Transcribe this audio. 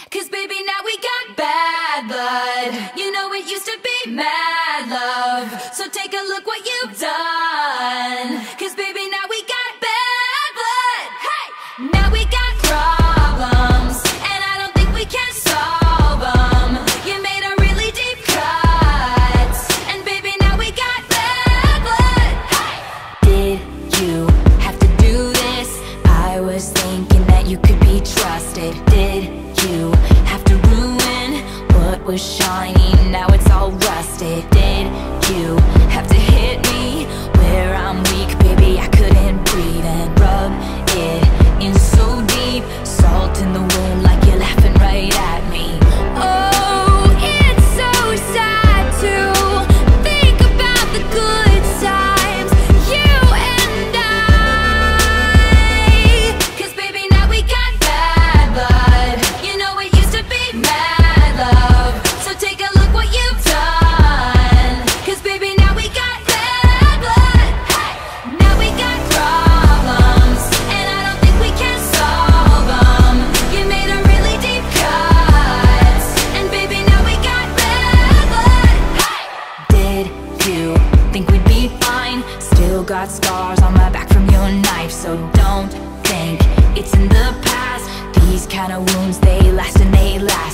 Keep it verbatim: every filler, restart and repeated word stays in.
Cause baby, now we got bad blood. You know it used to be mad love. So take a look what you've done. Cause baby, now we got bad blood. Hey! Now we got problems, and I don't think we can solve them. You made a really deep cut, and baby, now we got bad blood. Hey! Did you have to do this? I was thinking that you could be trusted. Did you have to ruin what was shiny? Now it's all rusted. Did you have to hit me where I'm weak? Baby, I couldn't breathe, and rub it in so deep. Salt in the wound like you're laughing right at me. Oh, it's so sad to think about the good times, you and I. Cause baby, now we got bad blood. You know it used to be mad love. So take a look what you've done. Cause baby, now we got bad blood. Hey! Now we got problems, and I don't think we can solve them. You made a really deep cut, and baby, now we got bad blood. Hey! Did you think we'd be fine? Still got scars on my back from your knife. So don't think it's in the past. These kind of wounds, they last and they last.